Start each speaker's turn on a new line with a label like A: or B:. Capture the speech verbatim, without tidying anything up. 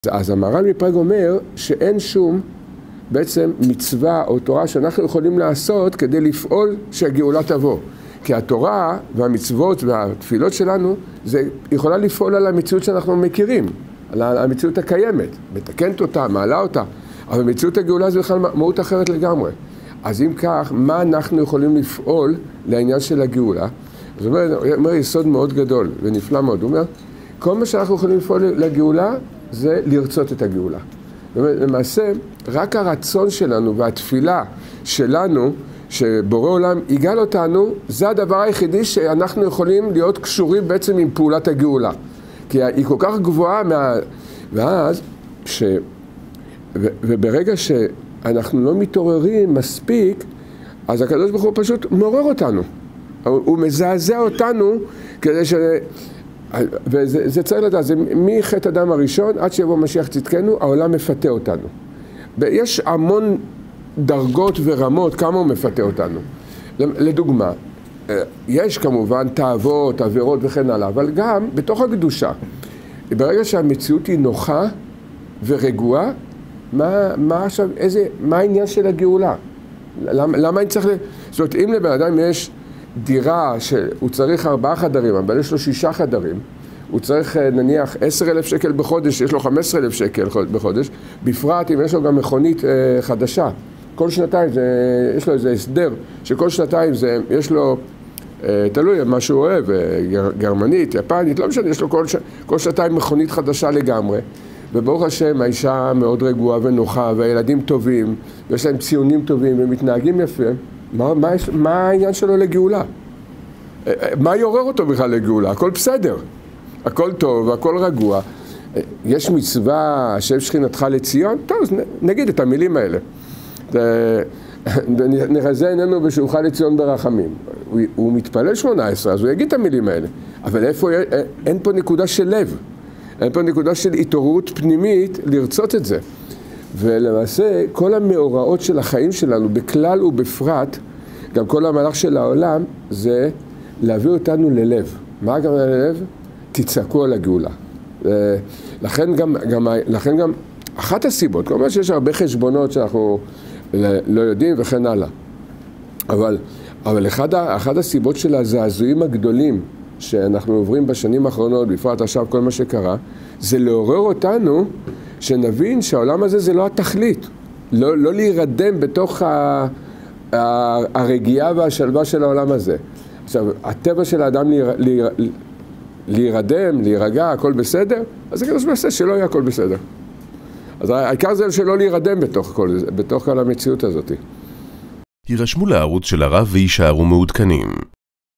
A: אז המהר"ל מפראג אומר שאין שום בעצם מצווה או תורה שאנחנו יכולים לעשות כדי לפעול שהגאולה תבוא. כי התורה והמצוות והתפילות שלנו, זה יכולה לפעול על המציאות שאנחנו מכירים, על המציאות הקיימת, מתקנת אותה, מעלה אותה, אבל מציאות הגאולה זה בכלל מהות אחרת לגמרי. אז אם כך, מה אנחנו יכולים לפעול לעניין של הגאולה? זאת אומרת, הוא אומר יסוד מאוד גדול ונפלא מאוד, הוא אומר, כל מה שאנחנו יכולים לפעול לגאולה זה לרצות את הגאולה. למעשה, רק הרצון שלנו והתפילה שלנו, שבורא עולם יגאל אותנו, זה הדבר היחידי שאנחנו יכולים להיות קשורים בעצם עם פעולת הגאולה. כי היא כל כך גבוהה, מה... ואז, ש... ו... וברגע שאנחנו לא מתעוררים מספיק, אז הקדוש ברוך הוא פשוט מעורר אותנו. הוא מזעזע אותנו כדי ש... וזה זה צריך לדעת, זה מחטא אדם הראשון עד שיבוא משיח צדקנו, העולם מפתה אותנו. יש המון דרגות ורמות כמה הוא מפתה אותנו. לדוגמה, יש כמובן תאוות, עבירות וכן הלאה, אבל גם בתוך הקדושה, ברגע שהמציאות היא נוחה ורגועה, מה, מה, עכשיו, איזה, מה העניין של הגאולה? למה, למה אני צריך... זאת אומרת, אם לבן אדם יש דירה שהוא צריך ארבעה חדרים, אבל יש לו שישה חדרים, הוא צריך נניח עשר אלף שקל בחודש, יש לו חמש עשרה אלף שקל בחודש, בפרט אם יש לו גם מכונית חדשה. כל שנתיים זה, יש לו איזה הסדר, שכל שנתיים זה, יש לו, תלוי מה שהוא אוהב, גרמנית, יפנית, לא משנה, יש לו כל, כל שנתיים מכונית חדשה לגמרי. וברוך השם, האישה מאוד רגועה ונוחה, והילדים טובים, ויש להם ציונים טובים, ומתנהגים יפה. מה, מה, מה העניין שלו לגאולה? מה יעורר אותו בכלל לגאולה? הכל בסדר, הכל טוב, הכל רגוע. יש מצווה, השם שכינתך לציון? טוב, אז נגיד את המילים האלה. נחזה עינינו בשובך לציון ברחמים. הוא, הוא מתפלל שמונה עשרה, אז הוא יגיד את המילים האלה. אבל איפה, אין פה נקודה של לב. אין פה נקודה של התעוררות פנימית לרצות את זה. ולמעשה, כל המאורעות של החיים שלנו, בכלל ובפרט, גם כל המהלך של העולם, זה להביא אותנו ללב. מה גם ללב? תצעקו על הגאולה. לכן גם, גם, לכן גם אחת הסיבות, כלומר שיש הרבה חשבונות שאנחנו לא יודעים וכן הלאה. אבל, אבל אחד, אחד הסיבות של הזעזועים הגדולים שאנחנו עוברים בשנים האחרונות, בפרט עכשיו כל מה שקרה, זה לעורר אותנו שנבין שהעולם הזה זה לא התכלית. לא, לא להירדם בתוך ה, ה, הרגיעה והשלווה של העולם הזה. עכשיו, הטבע של האדם להיר, להיר, להירדם, להירגע, הכל בסדר, אז זה כדוש מעשה שלא יהיה הכל בסדר. אז העיקר זה שלא להירדם בתוך כל, בתוך כל המציאות הזאת.
B: הירשמו לערוץ של הרב וישארו מעודכנים.